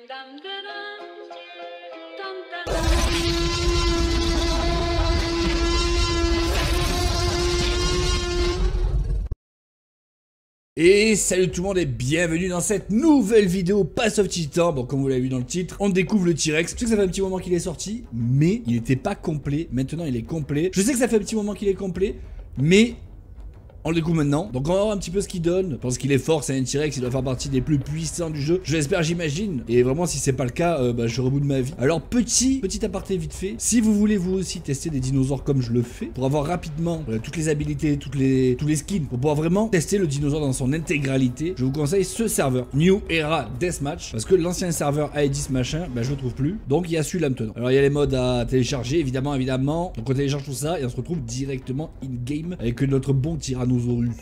Et salut tout le monde et bienvenue dans cette nouvelle vidéo Pass of Titan. Bon, comme vous l'avez vu dans le titre, on découvre le T-Rex. Je sais que ça fait un petit moment qu'il est sorti, mais il n'était pas complet. Maintenant il est complet. Je sais que ça fait un petit moment qu'il est complet, mais on le découvre maintenant. Donc on va voir un petit peu ce qu'il donne. Je pense qu'il est fort, c'est un T-Rex, il doit faire partie des plus puissants du jeu. Je l'espère, j'imagine. Et vraiment, si c'est pas le cas, je reboot ma vie. Alors petit aparté vite fait. Si vous voulez vous aussi tester des dinosaures comme je le fais, pour avoir rapidement toutes les habilités, tous les skins, pour pouvoir vraiment tester le dinosaure dans son intégralité, je vous conseille ce serveur, New Era Deathmatch, parce que l'ancien serveur A10 machin, je le trouve plus. Donc il y a celui-là maintenant. Alors il y a les modes à télécharger, évidemment. Donc on télécharge tout ça et on se retrouve directement in-game avec notre bon Tyrannosaurus.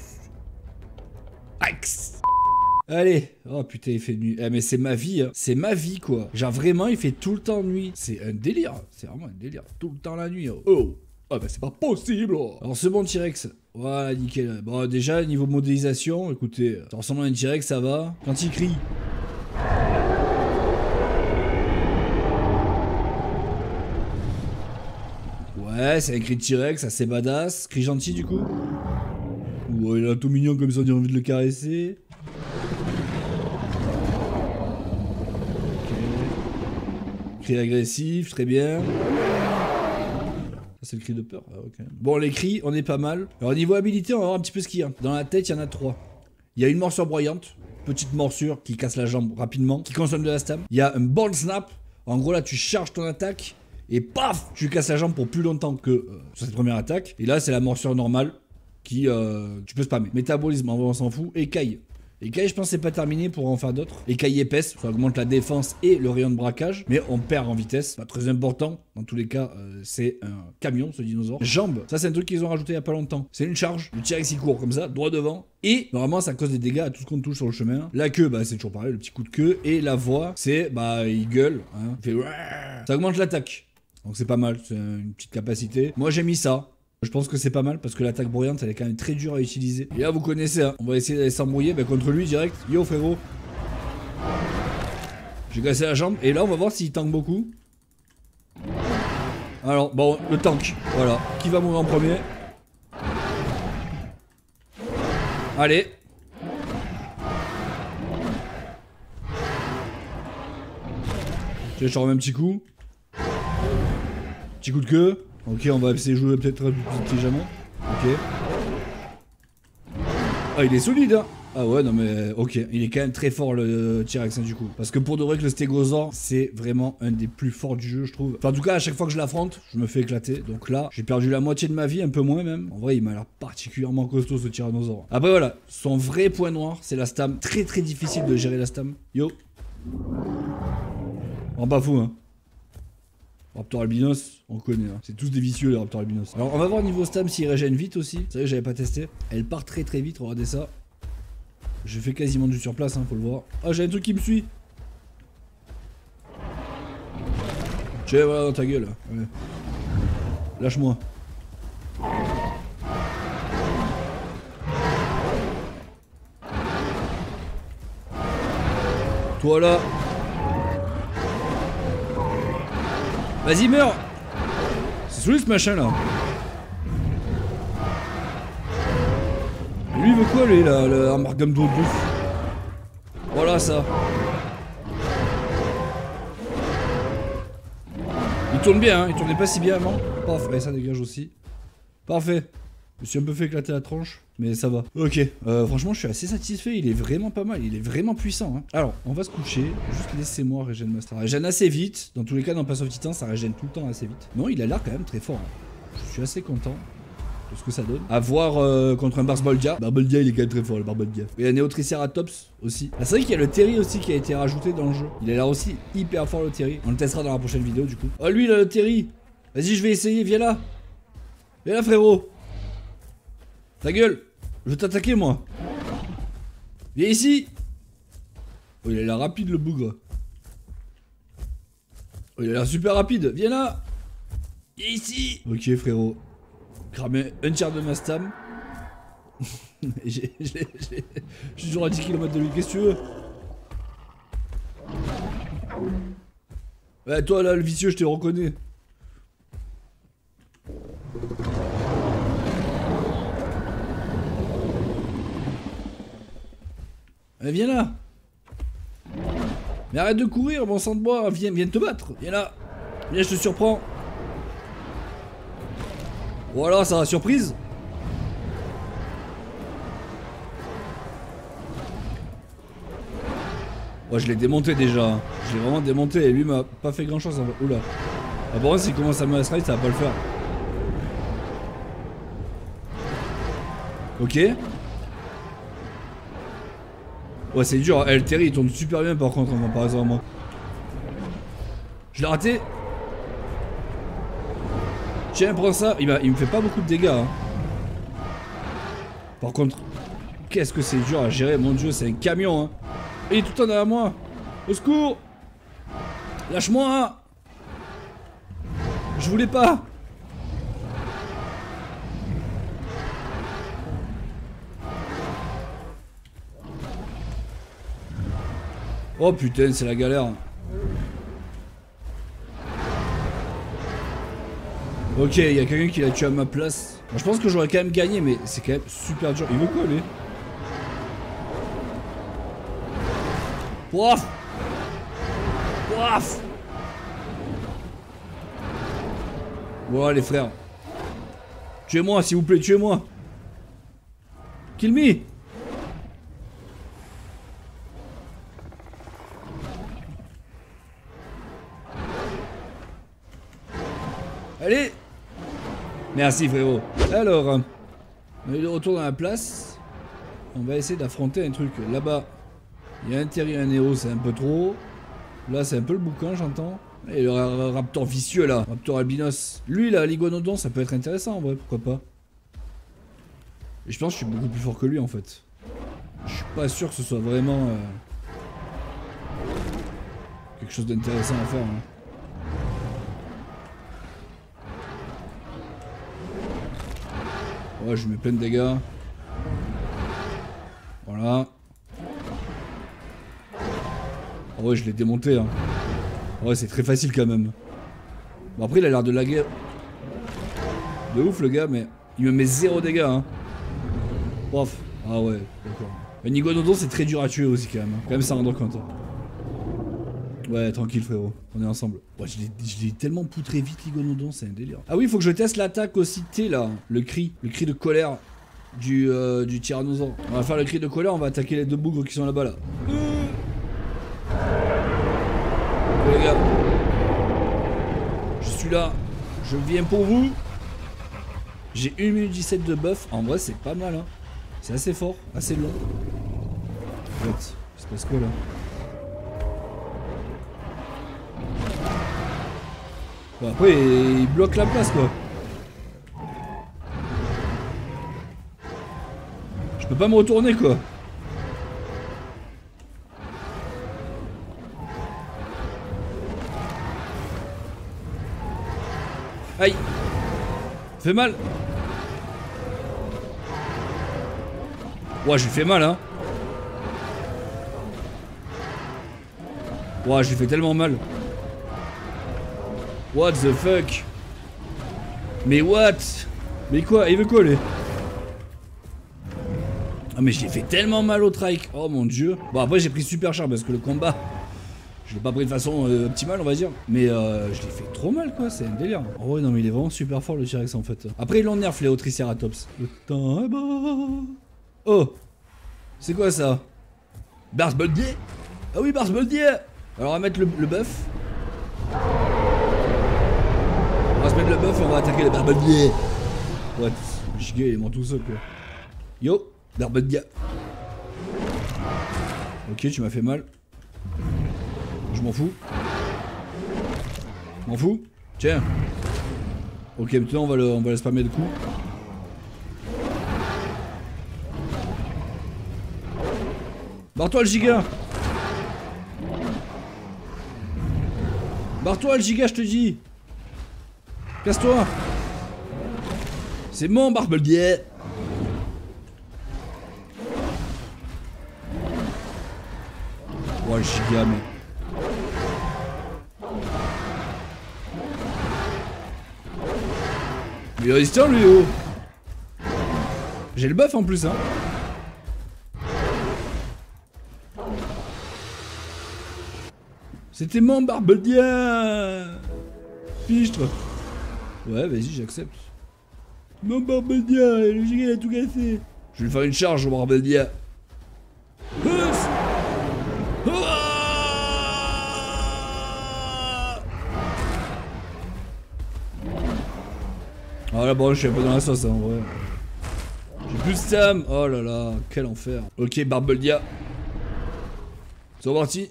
Axe. Allez. Oh putain, il fait nuit. Eh mais c'est ma vie, hein. C'est ma vie quoi. Genre vraiment, il fait tout le temps nuit. C'est un délire. C'est vraiment un délire. Tout le temps la nuit. Oh. Oh. Ah bah c'est pas possible. Alors ce bon T-Rex. Voilà, nickel. Bon déjà, niveau modélisation, écoutez, ça ressemble à un T-Rex, ça va. Quand il crie. Ouais, c'est un cri de T-Rex, assez badass. Cri gentil du coup. Ouais, il est tout mignon comme ça, on a envie de le caresser. Ok. Cri agressif, très bien. Ça c'est le cri de peur, ah, ok. Bon, les cris, on est pas mal. Alors niveau habilité, on va voir un petit peu ce qu'il y a. Dans la tête, il y en a 3. Il y a une morsure broyante, petite morsure qui casse la jambe rapidement, qui consomme de la stam. Il y a un ball snap. En gros là, tu charges ton attaque et paf, tu casses la jambe pour plus longtemps que sur cette première attaque. Et là, c'est la morsure normale. Qui tu peux spammer. Métabolisme, on s'en fout. Écaille. Écaille, je pense c'est pas terminé pour en faire d'autres. Écaille épaisse, ça augmente la défense et le rayon de braquage, mais on perd en vitesse. Pas très important. Dans tous les cas, c'est un camion ce dinosaure. Jambes, ça c'est un truc qu'ils ont rajouté il y a pas longtemps. C'est une charge. Le T-Rex il court comme ça, droit devant. Et normalement ça cause des dégâts à tout ce qu'on touche sur le chemin. La queue, c'est toujours pareil, le petit coup de queue. Et la voix, c'est il gueule. Hein, il fait ça augmente l'attaque. Donc c'est pas mal, c'est une petite capacité. Moi j'ai mis ça. Je pense que c'est pas mal parce que l'attaque bruyante elle est quand même très dure à utiliser. Et là vous connaissez, hein, on va essayer d'aller s'embrouiller contre lui direct. Yo frérot. J'ai cassé la jambe et là on va voir s'il tank beaucoup. Alors bon, le tank, voilà. Qui va mourir en premier? Allez. Je remets un petit coup. Petit coup de queue. Ok, on va essayer de jouer peut-être un peu plus intelligemment. Ok. Ah, il est solide, hein. Ah ouais, non mais ok. Il est quand même très fort le T-Rex, du coup. Parce que pour de vrai que le Stégosaure, c'est vraiment un des plus forts du jeu, je trouve. Enfin, en tout cas, à chaque fois que je l'affronte, je me fais éclater. Donc là, j'ai perdu la moitié de ma vie, un peu moins même. En vrai, il m'a l'air particulièrement costaud, ce Tyrannosaure. Après, voilà. Son vrai point noir, c'est la stam. Très très difficile de gérer la stam. Yo. En bas fou, hein. Raptor albinos, on connaît, hein. C'est tous des vicieux les Raptor albinos. Alors on va voir niveau stam s'il régène vite aussi. C'est vrai que j'avais pas testé. Elle part très très vite, regardez ça. Je fais quasiment du surplace, hein, faut le voir. Ah, j'ai un truc qui me suit. Tiens, voilà dans ta gueule. Ouais. Lâche-moi. Toi là. Vas-y, meurs. C'est solide ce machin là. Lui il veut quoi lui là, le amalgame de bouffe. Voilà ça. Il tourne bien, hein. Il tournait pas si bien avant. Parfait, ça dégage aussi. Parfait. Je me suis un peu fait éclater la tronche, mais ça va. Ok, franchement je suis assez satisfait, il est vraiment pas mal, il est vraiment puissant, hein. Alors, on va se coucher, juste laissez-moi régène master. Ça régène assez vite, dans tous les cas dans Pass of Titan, ça régène tout le temps assez vite. Non, il a l'air quand même très fort, hein. Je suis assez content de ce que ça donne. À voir contre un Barbolgia. Barbolgia il est quand même très fort, le Barbolgia. Et un Neotriceratops aussi. Ah, c'est vrai qu'il y a le Terry aussi qui a été rajouté dans le jeu. Il a l'air aussi hyper fort le Terry. On le testera dans la prochaine vidéo du coup. Oh lui là, le Terry. Vas-y, je vais essayer, viens là. Viens là frérot. Ta gueule, je vais t'attaquer moi. Viens ici. Oh, il a l'air rapide le bougre. Oh, il a l'air super rapide. Viens là. Viens ici. Ok frérot. Cramer un tiers de ma stam. Je suis toujours à 10 km de lui. Qu'est-ce que tu veux? Ouais, toi là, le vicieux, je te reconnais. Allez, viens là. Mais arrête de courir, bon sang de bois, viens te battre. Viens là. Viens, je te surprends. Voilà, ça va, surprise. Ouais, je l'ai démonté déjà. Je l'ai vraiment démonté et lui m'a pas fait grand chose. Oula. Ah, bon, s'il commence à me ride, ça va pas le faire. Ok. Ouais, c'est dur. El Terry, il tourne super bien par contre en comparaison à moi. Je l'ai raté. Tiens, prends ça. Il me fait pas beaucoup de dégâts. Hein. Par contre, qu'est-ce que c'est dur à gérer. Mon dieu, c'est un camion. Hein. Il est tout le temps derrière moi. Au secours. Lâche-moi. Je voulais pas. Oh putain, c'est la galère. Ok, il y a quelqu'un qui l'a tué à ma place. Bon, je pense que j'aurais quand même gagné, mais c'est quand même super dur. Il veut quoi, lui? Ouaf! Ouaf! Voilà, les frères. Tuez-moi, s'il vous plaît, tuez-moi. Kill me! Allez! Merci, frérot. Alors, on est de retour dans la place. On va essayer d'affronter un truc. Là-bas, il y a un Terry et un Nero, c'est un peu trop. Là, c'est un peu le boucan, j'entends. Et le raptor vicieux, là. Raptor albinos. Lui, là, l'iguanodon, ça peut être intéressant, en vrai, pourquoi pas. Et je pense que je suis beaucoup plus fort que lui, en fait. Je suis pas sûr que ce soit vraiment... quelque chose d'intéressant à faire, hein. Ouais, je mets plein de dégâts. Voilà. Oh ouais, je l'ai démonté. Hein. Ouais, c'est très facile quand même. Bon, après, il a l'air de laguer. De ouf, le gars, mais il me met 0 dégâts. Hein. Prof. Ah ouais, d'accord. Un iguanodon, c'est très dur à tuer aussi quand même. Hein. Quand même, ça rendre compte. Hein. Ouais, tranquille, frérot. On est ensemble. Ouais, je l'ai tellement poutré vite, l'iguanodon, c'est un délire. Ah oui, il faut que je teste l'attaque aussi T, là. Le cri de colère du tyrannosaure. On va faire le cri de colère, on va attaquer les deux bougres qui sont là-bas, là. Les gars. Je suis là. Je viens pour vous. J'ai 1 minute 17 de buff. En vrai, c'est pas mal, hein. C'est assez fort, assez long. En fait, il se passe quoi, là? Bon, après, il bloque la place, quoi. Je peux pas me retourner, quoi. Aïe. Fait mal. Ouais, je lui fais mal, hein. Ouais, je lui fais tellement mal. What the fuck? Mais what? Mais quoi? Il veut quoi, lui? Ah, mais j'ai fait tellement mal au trike. Oh mon dieu. Bon, après, j'ai pris super cher parce que le combat, je l'ai pas pris de façon optimale, on va dire. Mais je l'ai fait trop mal, quoi. C'est un délire. Oh ouais, non, mais il est vraiment super fort, le T-Rex, en fait. Après, ils l'ont nerfé au Triceratops. Le temps est bas. Oh! C'est quoi ça? Barsboldier? Ah oui, Barsboldier! Alors, on va mettre le buff. On va se mettre le buff et on va attaquer les Barsboldier. What? Le giga, il est mort tout seul, quoi. Yo! Barsboldier. Ok, tu m'as fait mal. Je m'en fous. M'en fous. Tiens. Ok, maintenant on va le spammer de coups. Barre-toi le giga. Barre-toi le giga, je te dis. Casse-toi. C'est mon Barsboldier. Oh le giga, mais... Il est résistant lui, oh. J'ai le buff en plus, hein. C'était mon Barbeldia. Fichtre. Ouais, vas-y, j'accepte. Mon Barbeldia, le giga il a tout cassé. Je vais lui faire une charge au Barbeldia. Ah là, bon, je suis un peu dans la sauce, hein, en vrai. J'ai plus de stam. Oh là là, quel enfer. Ok, Barbeldia. C'est reparti.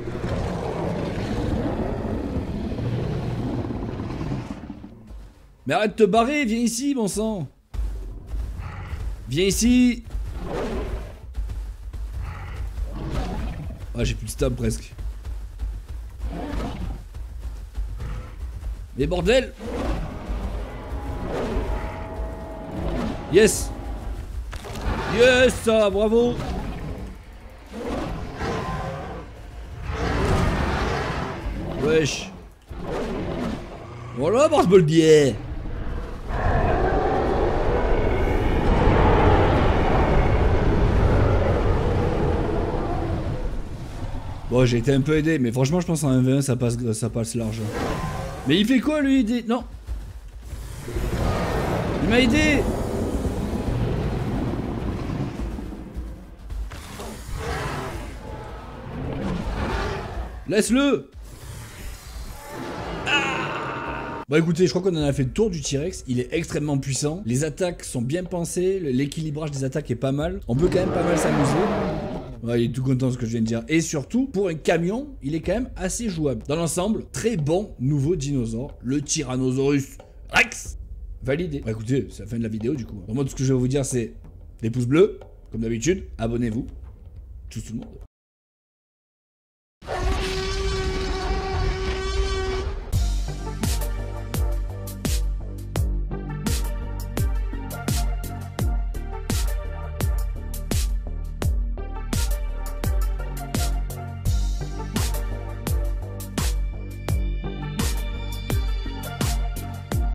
Mais arrête de te barrer, viens ici, bon sang. Viens ici. Ah, j'ai plus de stab presque. Mais bordel. Yes. Yes, ça, bravo. Wesh. Voilà, Barbeldia. Bon, j'ai été un peu aidé, mais franchement, je pense en 1v1, ça passe large. Mais il fait quoi, lui? Non. Il m'a aidé. Laisse-le. Bon écoutez, je crois qu'on en a fait le tour du T-Rex, il est extrêmement puissant, les attaques sont bien pensées, l'équilibrage des attaques est pas mal, on peut quand même pas mal s'amuser. Ouais, il est tout content de ce que je viens de dire. Et surtout, pour un camion, il est quand même assez jouable. Dans l'ensemble, très bon nouveau dinosaure, le Tyrannosaurus Rex. Validé. Bah écoutez, c'est la fin de la vidéo du coup. Donc moi, tout ce que je vais vous dire, c'est des pouces bleus, comme d'habitude, abonnez-vous, tout le monde.